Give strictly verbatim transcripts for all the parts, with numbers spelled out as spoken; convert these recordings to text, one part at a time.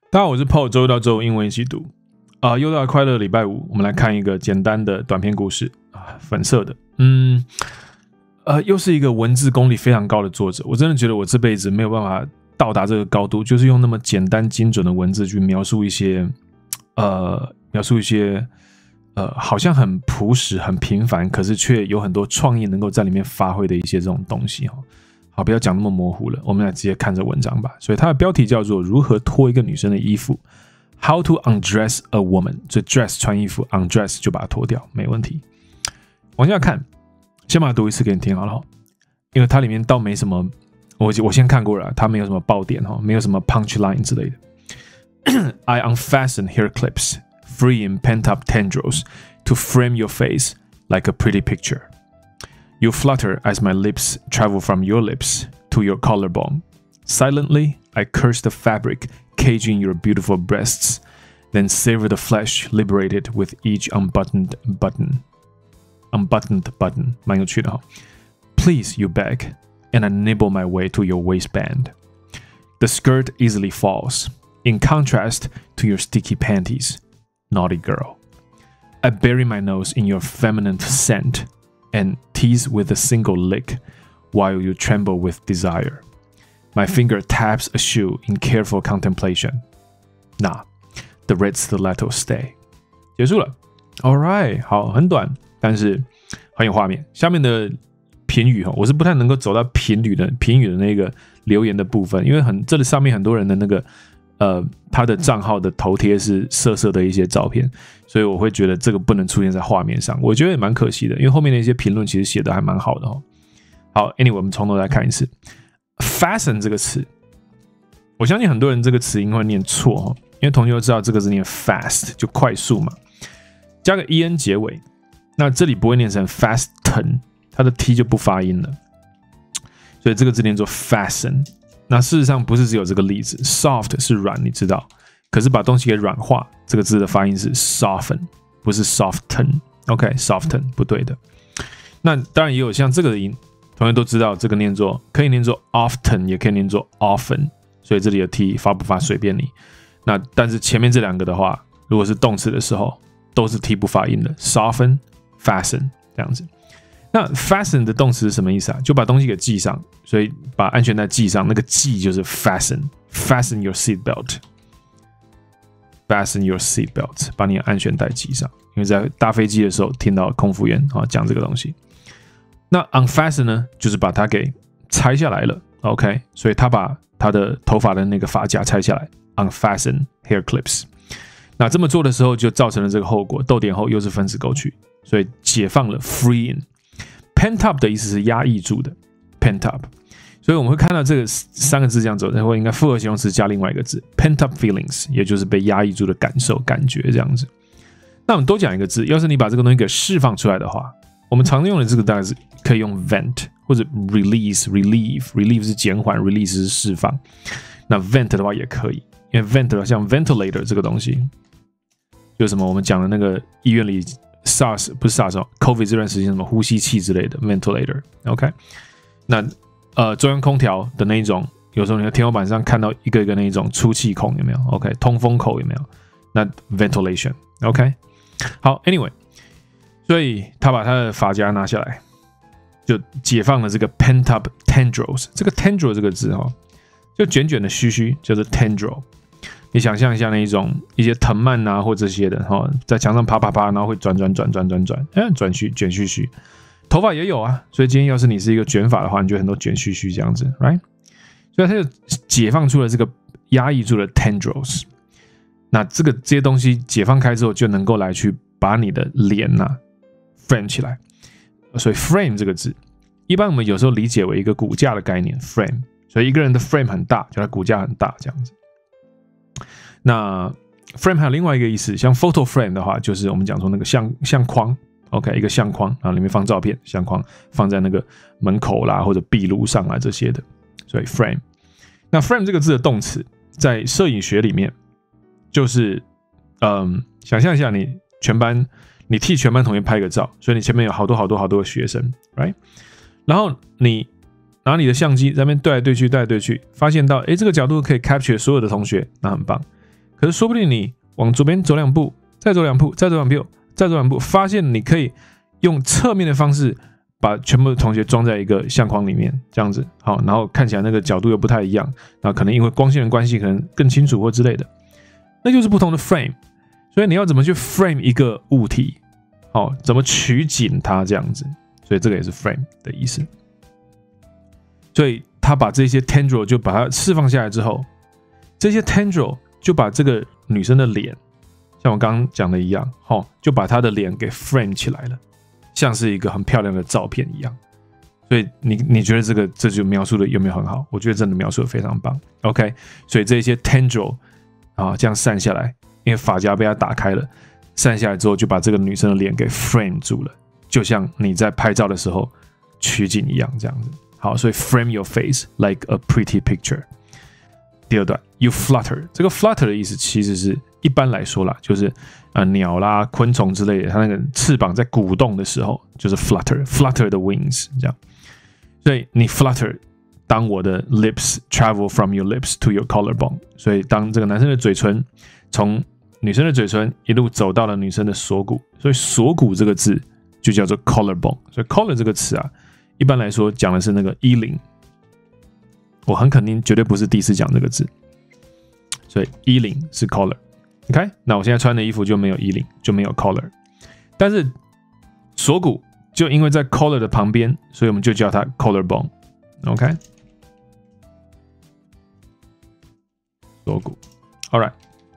大家好，我是 Paul， 周一到周五英文一起读啊、呃，又到了快乐的礼拜五，我们来看一个简单的短篇故事啊，粉色的，嗯，呃，又是一个文字功力非常高的作者，我真的觉得我这辈子没有办法到达这个高度，就是用那么简单精准的文字去描述一些，呃，描述一些，呃，好像很朴实、很平凡，可是却有很多创意能够在里面发挥的一些这种东西哈。好，不要讲那么模糊了，我们来直接看这文章吧。所以它的标题叫做如何脱一个女生的衣服 How to undress a woman。 所以 dress 穿衣服， undress 就把它脱掉，没问题。往下看，先把它读一次给你听好了，因为它里面倒没什么，我我先看过了，它没有什么爆点，没有什么 punchline 之类的。I unfasten hair clips, freeing pent-up tendrils to frame your face like a pretty picture.You flutter as my lips travel from your lips to your collarbone. Silently, I curse the fabric caging your beautiful breasts, then savor the flesh liberated with each unbuttoned button. Unbuttoned button, 蛮有趣的哈。Please, you beg, and I nibble my way to your waistband. The skirt easily falls, in contrast to your sticky panties, naughty girl. I bury my nose in your feminine scent.And tease with a single lick while you tremble with desire. My finger taps a shoe in careful contemplation. Nah, the red stiletto stay. 结束了 Alright, 好，很短，但是很有画面。下面的评语我是不太能够走到评语的评语的那个留言的部分，因为很这里上面很多人的那个呃，他的账号的头贴是色色的一些照片，所以我会觉得这个不能出现在画面上，我觉得也蛮可惜的，因为后面的一些评论其实写的还蛮好的哦。好 ，anyway， 我们从头来看一次 ，fasten 这个词，我相信很多人这个词音会念错哦，因为同学都知道这个字念 fast， 就快速嘛，加个 en 结尾，那这里不会念成 fasten， 它的 t 就不发音了，所以这个字念作 fasten。那事实上不是只有这个例子 ，soft 是软，你知道，可是把东西给软化，这个字的发音是 soften， 不是 soften。OK，soften、okay, 不对的。那当然也有像这个的音，同学都知道这个念作可以念作 often， 也可以念作 often， 所以这里的 t 发不发随便你。那但是前面这两个的话，如果是动词的时候，都是 t 不发音的 ，soften、fasten 这样子。那 fasten 的动词是什么意思啊？就把东西给系上，所以把安全带系上，那个系就是 fasten。Fasten your seat belt. Fasten your seat belt. 把你的安全带系上，因为在搭飞机的时候听到空服员啊讲这个东西。那 unfasten 呢，就是把它给拆下来了。OK， 所以他把他的头发的那个发夹拆下来 ，unfasten hair clips。那这么做的时候，就造成了这个后果。逗点后又是分词构句，所以解放了 freeing。Pent up 的意思是压抑住的 ，pent up， 所以我们会看到这个三个字这样走，然后应该复合形容词加另外一个字 ，pent up feelings， 也就是被压抑住的感受、感觉这样子。那我们多讲一个字，要是你把这个东西给释放出来的话，我们常用的这个大概是可以用 vent 或者 release、relieve，relieve 是减缓 ，release 是释放。那 vent 的话也可以，因为 vent 的话像 ventilator 这个东西，就是什么我们讲的那个医院里。SARS 不是 SARS，COVID 这段时间什么呼吸器之类的 ventilator，OK， 那呃中央空调的那一种，有时候你在天花板上看到一个一个那一种出气孔有没有 ？OK， 通风口有没有？那 ventilation，OK， 好 ，Anyway， 所以他把他的发夹拿下来，就解放了这个 pent up tendrils。这个 tendril 这个字哈，就卷卷的须须，叫做 tendril。你想象一下那一种一些藤蔓啊或这些的哈，在墙上爬爬爬，然后会转转转转转转，哎，转须卷须须，头发也有啊。所以今天要是你是一个卷发的话，你就很多卷须须这样子 ，right？ 所以它就解放出了这个压抑住的 tendrils。那这个这些东西解放开之后，就能够来去把你的脸呐、啊、frame 起来。所以 frame 这个字，一般我们有时候理解为一个骨架的概念 ，frame。所以一个人的 frame 很大，就他骨架很大这样子。那 frame 还有另外一个意思，像 photo frame 的话，就是我们讲说那个相相框 ，OK， 一个相框，然后里面放照片，相框放在那个门口啦或者壁炉上啦这些的，所以 frame。那 frame 这个字的动词，在摄影学里面，就是嗯，想象一下你全班，你替全班同学拍个照，所以你前面有好多好多好多的学生 ，right？ 然后你拿你的相机在那边对来对去对来对去，发现到哎这个角度可以 capture 所有的同学，那很棒。 可是说不定你往左边走两步，再走两步，再走两步，再走两步，发现你可以用侧面的方式把全部的同学装在一个相框里面，这样子好，然后看起来那个角度又不太一样，然后可能因为光线的关系，可能更清楚或之类的，那就是不同的 frame。所以你要怎么去 frame 一个物体，好，怎么取景它这样子，所以这个也是 frame 的意思。所以他把这些 tendril 就把它释放下来之后，这些 tendril 就把这个女生的脸，像我刚刚讲的一样，齁，就把她的脸给 frame 起来了，像是一个很漂亮的照片一样。所以你你觉得这个这就描述的有没有很好？我觉得真的描述的非常棒。OK， 所以这些 tendril 啊这样散下来，因为发夹被它打开了，散下来之后就把这个女生的脸给 frame 住了，就像你在拍照的时候取景一样这样子。好，所以 frame your face like a pretty picture。第二段 ，you flutter， 这个 flutter 的意思其实是一般来说啦，就是呃鸟啦、昆虫之类的，它那个翅膀在鼓动的时候，就是 flutter，flutter the wings 这样。所以你 flutter， 当我的 lips travel from your lips to your collarbone， 所以当这个男生的嘴唇从女生的嘴唇一路走到了女生的锁骨，所以锁骨这个字就叫做 collarbone。所以 collar 这个词啊，一般来说讲的是那个衣领。我很肯定绝对不是第一次讲这个字，所以衣领是 collar。OK， 那我现在穿的衣服就没有衣领，就没有 collar。但是锁骨就因为在 collar 的旁边，所以我们就叫它 collarbone。OK， 锁骨 ，All right。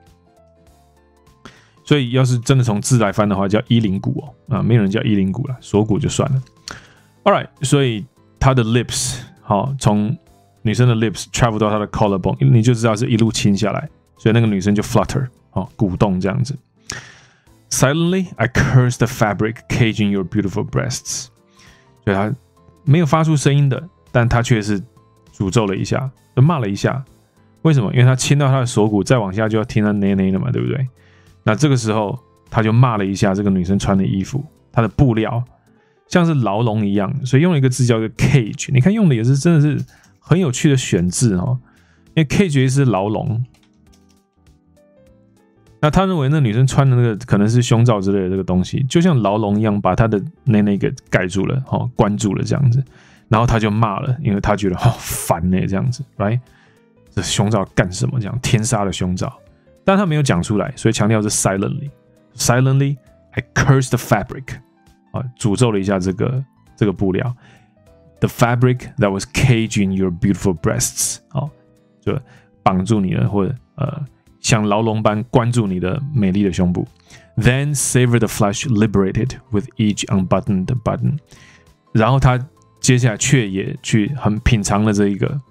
所以要是真的从字来翻的话，叫衣领骨哦，啊，没有人叫衣领骨了，锁骨就算了。All right， 所以他的 lips 好从女生的 lips travel 到她的 collarbone， 你就知道是一路亲下来，所以那个女生就 flutter， 哦，鼓动这样子。Silently, I curse the fabric caging your beautiful breasts。所以她没有发出声音的，但她却是诅咒了一下，就骂了一下。为什么？因为她亲到她的锁骨，再往下就要听她内内了嘛，对不对？那这个时候，她就骂了一下这个女生穿的衣服，她的布料像是牢笼一样，所以用了一个字叫做 cage。你看用的也是真的是很有趣的选字哦，因为 cage 是牢笼。那他认为那女生穿的那个可能是胸罩之类的这个东西，就像牢笼一样，把她的内内给盖住了，哦，关住了这样子。然后他就骂了，因为他觉得好烦呢，这样子 ，right？ 这胸罩干什么？这样天杀的胸罩，但他没有讲出来，所以强调是 silently。Silently, I curse the fabric， 啊，诅咒了一下这个这个布料。The fabric that was caging your beautiful breasts， 哦，就绑住你了，或者呃，像牢笼般关住你的美丽的胸部。Then savor the flesh liberated with each unbuttoned button。然后他接下来却也去很品尝了这一个，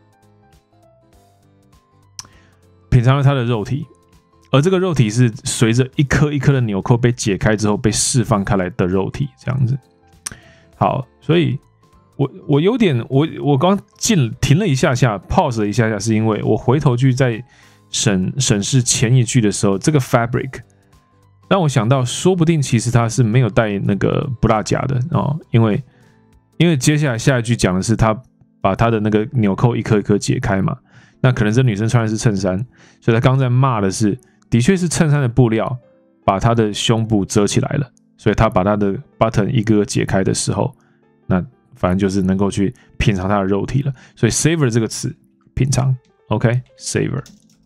品尝了他的肉体，而这个肉体是随着一颗一颗的纽扣被解开之后被释放开来的肉体，这样子。好，所以。我我有点我我刚进停了一下下 ，pause 了一下下，是因为我回头去在审审视前一句的时候，这个 fabric 让我想到，说不定其实他是没有带那个布拉夹的哦，因为因为接下来下一句讲的是他把他的那个纽扣一颗一颗解开嘛，那可能这女生穿的是衬衫，所以他刚在骂的是，的确是衬衫的布料把她的胸部遮起来了，所以他把她的 button 一个个解开的时候，那。反正就是能够去品尝它的肉体了，所以 savor 这个词品尝 ，OK savor。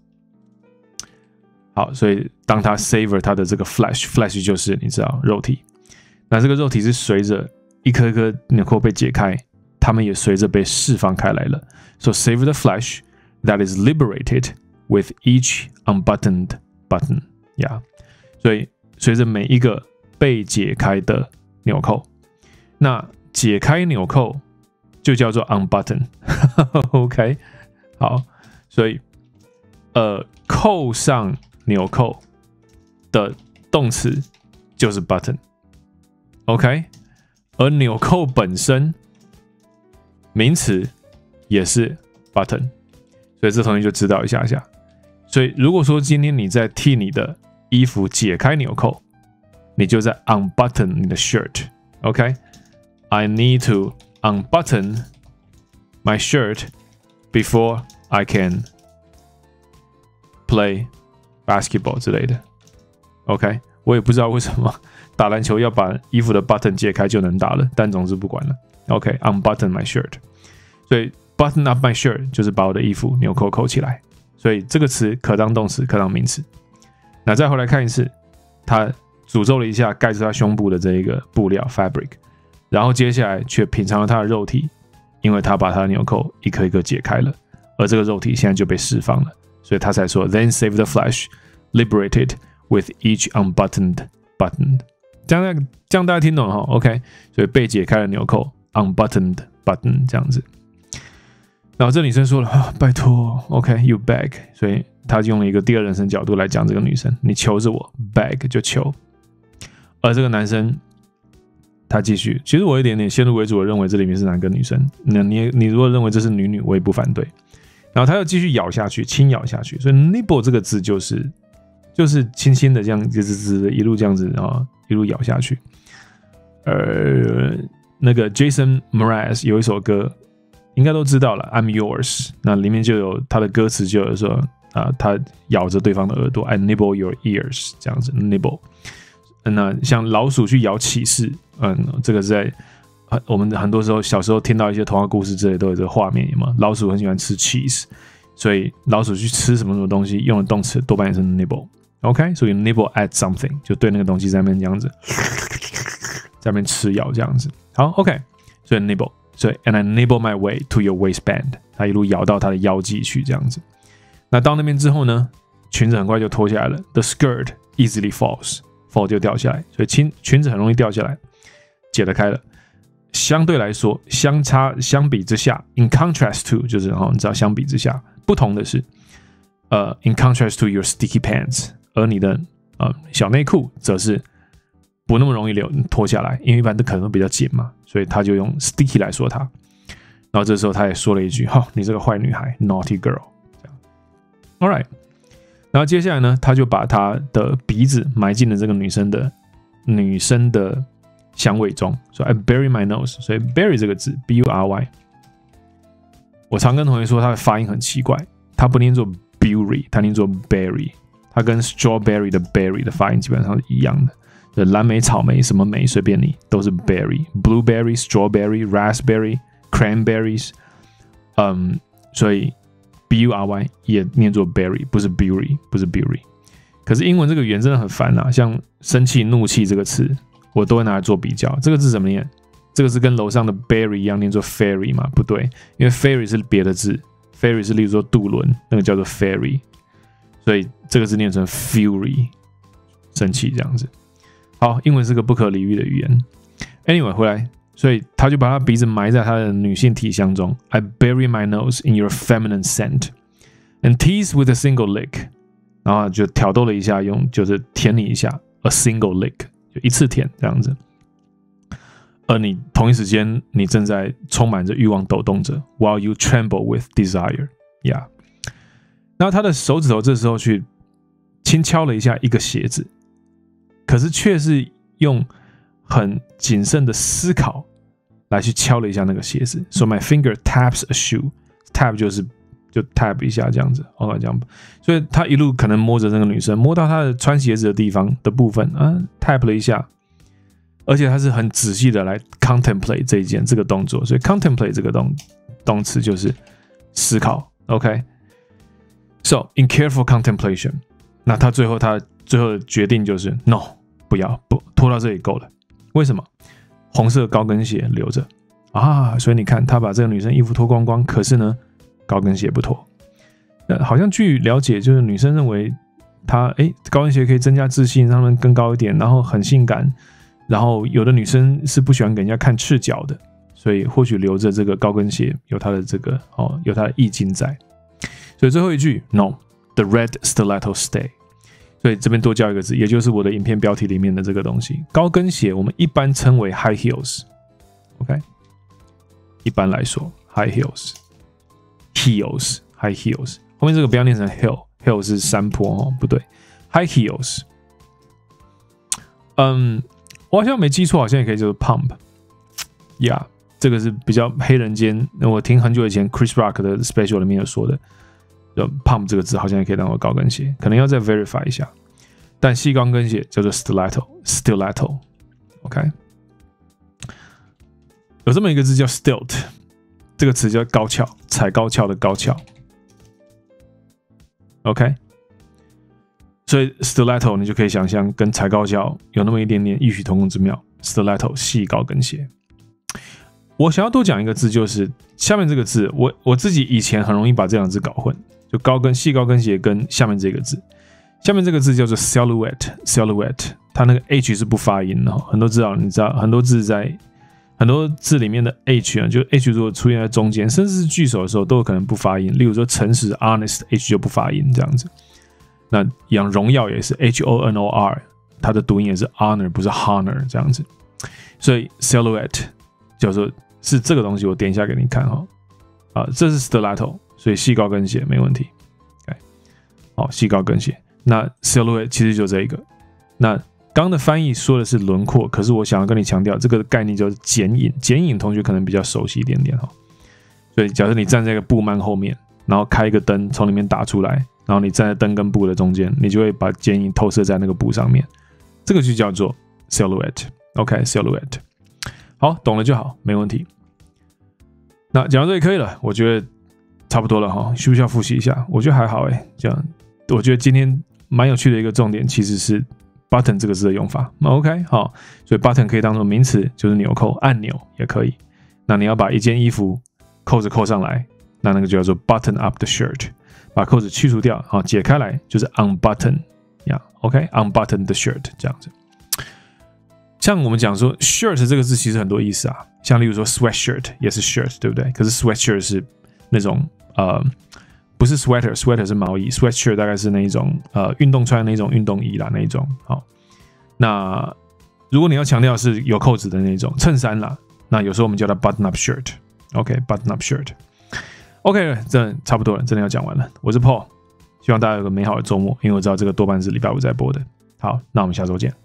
好，所以当他 savor 他的这个 flesh，flesh 就是你知道肉体，那这个肉体是随着一颗一颗纽扣被解开，它们也随着被释放开来了。So savor the flesh that is liberated with each unbuttoned button， 呀、yeah ，所以随着每一个被解开的纽扣，那。解开纽扣就叫做 unbutton，OK， 好，所以呃扣上纽扣的动词就是 button，OK， 而纽扣本身名词也是 button， 所以这同学就知道一下下。所以如果说今天你在替你的衣服解开纽扣，你就在 unbutton 你的 shirt，OK。I need to unbutton my shirt before I can play basketball 之类的。OK， 我也不知道为什么打篮球要把衣服的 button 解开就能打了，但总之不管了。OK，unbutton my shirt， 所以 button up my shirt 就是把我的衣服纽扣扣起来，所以这个词可当动词，可当名词。那再回来看一次，他诅咒了一下盖住他胸部的这一个布料 fabric， 然后接下来却品尝了他的肉体，因为他把他的纽扣一颗一颗解开了，而这个肉体现在就被释放了，所以他才说 Then save the flesh, liberated with each unbuttoned button。 这样这样大家听懂了 OK， 所以被解开了纽扣 unbuttoned button 这样子。然后这女生说了、啊、拜托 OK you beg， 所以他用了一个第二人称角度来讲这个女生，你求着我 beg 就求。而这个男生他继续，其实我有一点点先入为主的认为这里面是男跟女生，那你你如果认为这是女女我也不反对。然后他又继续咬下去，轻咬下去，所以 nibble 这个字就是就是轻轻的这样滋滋滋的一路这样子啊一路咬下去。呃，那个 Jason Mraz 有一首歌应该都知道了 I'm yours， 那里面就有他的歌词就有说啊，他咬着对方的耳朵 I nibble your ears 这样子 nibble。那像老鼠去咬启示，嗯，这个是在我们很多时候小时候听到一些童话故事之类都有这个画面，有吗？老鼠很喜欢吃 cheese， 所以老鼠去吃什么什么东西用的动词多半也是 nibble。OK， 所以 nibble at something 就对那个东西在那边这样子，在那边吃咬这样子。好 ，OK， 所以 nibble， 所以 and I nibble my way to your waistband， 他一路咬到他的腰际去这样子。那到那边之后呢，裙子很快就脱下来了 ，the skirt easily falls，fall 就掉下来，所以裙裙子很容易掉下来，解得开了。相对来说，相差相比之下 ，in contrast to 就是哦，你知道相比之下，不同的是，呃 ，in contrast to your sticky pants， 而你的呃小内裤则是不那么容易流脱下来，因为一般都可能都比较紧嘛，所以他就用 sticky 来说它。然后这时候他也说了一句：“哈、哦，你这个坏女孩 ，naughty girl。”这样 ，all right。然后接下来呢，他就把他的鼻子埋进了这个女生的女生的香味中，所以 I bury my nose， 所以 bury 这个字 B U R Y， 我常跟同学说它的发音很奇怪，它不念作 bury， 它念作 berry， 它跟 strawberry 的 berry 的发音基本上是一样的，蓝莓、草莓什么莓随便你都是 berry，blueberry、strawberry、raspberry、cranberries， 嗯，所以 B U R Y 也念作 berry， 不是 bury， 不是 bury。可是英文这个语言真的很烦啊，像生气、怒气这个词。我都会拿来做比较，这个字怎么念？这个是跟楼上的 berry 一样念作 fairy 吗？不对，因为 fairy 是别的字 ，fairy 是例如说渡轮，那个叫做 fairy， 所以这个字念成 fury， 生气这样子。好，英文是个不可理喻的语言。Anyway， 回来，所以他就把他鼻子埋在他的女性体香中。I bury my nose in your feminine scent and tease with a single lick， 然后就挑逗了一下，用就是舔你一下 ，a single lick。就一次舔这样子，而你同一时间你正在充满着欲望抖动着 ，while you tremble with desire， yeah。然后他的手指头这时候去轻敲了一下一个鞋子，可是却是用很谨慎的思考来去敲了一下那个鞋子。So my finger taps a shoe，tap 就是就 tap 一下这样子 ，OK 这样，所以他一路可能摸着那个女生，摸到她的穿鞋子的地方的部分啊 ，tap 了一下，而且他是很仔细的来 contemplate 这一件这个动作，所以 contemplate 这个动动词就是思考 ，OK。So in careful contemplation， 那他最后他最后的决定就是 no， 不要不拖到这里够了，为什么？红色高跟鞋留着啊，所以你看他把这个女生衣服脱光光，可是呢。高跟鞋不脱，呃，好像据了解，就是女生认为她哎，高跟鞋可以增加自信，让她们更高一点，然后很性感。然后有的女生是不喜欢给人家看赤脚的，所以或许留着这个高跟鞋有它的这个哦，有它的意境在。所以最后一句 ，No，the red stiletto stay。所以这边多教一个字，也就是我的影片标题里面的这个东西。高跟鞋我们一般称为 high heels，OK， 一般来说 high heels。Heels, high heels， 后面这个不要念成 hill， hill 是山坡哦，不对 ，high heels。嗯，我好像没记错，好像也可以叫做 pump。Yeah， 这个是比较黑人间，我听很久以前 Chris Rock 的 special 里面有说的就 pump 这个字好像也可以当做高跟鞋，可能要再 verify 一下。但细高跟鞋叫做 stiletto，stiletto，OK， 有这么一个字叫 stilt， 这个词叫高跷，踩高跷的高跷 ，OK， 所以 stiletto 你就可以想象跟踩高跷有那么一点点异曲同工之妙 ，stiletto 细高跟鞋。我想要多讲一个字，就是下面这个字，我我自己以前很容易把这两个字搞混，就高跟细高跟鞋跟下面这个字。下面这个字叫做 silhouette，silhouette， 它那个 h 是不发音的，很多知道，你知道很多字在很多字里面的 h 啊，就 h 如果出现在中间，甚至是句首的时候都有可能不发音。例如说诚实 honest，h 就不发音这样子。那养荣耀也是 h o n o r， 它的读音也是 honor 不是 honor 这样子。所以 silhouette 叫做是这个东西，我点一下给你看哈。啊，这是 stiletto， 所以细高跟鞋没问题。Okay， 好，细高跟鞋。那 silhouette 其实就这一个。那刚刚的翻译说的是轮廓，可是我想要跟你强调，这个概念就是剪影。剪影同学可能比较熟悉一点点哈。所以假设你站在一个布幔后面，然后开一个灯从里面打出来，然后你站在灯跟布的中间，你就会把剪影透射在那个布上面。这个就叫做 silhouette。OK， silhouette。好，懂了就好，没问题。那讲到这里可以了，我觉得差不多了哈。需不需要复习一下？我觉得还好哎，这样。我觉得今天蛮有趣的一个重点其实是 button 这个字的用法。OK， 好，所以 button 可以当做名词，就是纽扣、按钮也可以。那你要把一件衣服扣子扣上来，那那个就叫做 button up the shirt， 把扣子去除掉，好，解开来就是 unbutton 呀。OK，unbutton the shirt 这样子。像我们讲说 shirt 这个字其实很多意思啊，像例如说 sweatshirt 也是 shirt， 对不对？可是 sweatshirt 是那种呃。不是 sweater，sweater 是毛衣 ，sweatshirt 大概是那一种呃运动穿的那种运动衣啦那一种。好，那如果你要强调是有扣子的那种衬衫啦，那有时候我们叫它 button up shirt。OK，button up shirt。OK， 这差不多了，真的要讲完了。我是 Paul， 希望大家有个美好的周末，因为我知道这个多半是礼拜五在播的。好，那我们下周见。